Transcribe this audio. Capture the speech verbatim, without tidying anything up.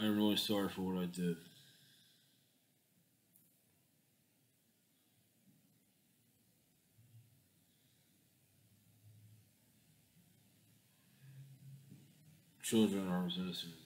I'm really sorry for what I did. Children are as innocent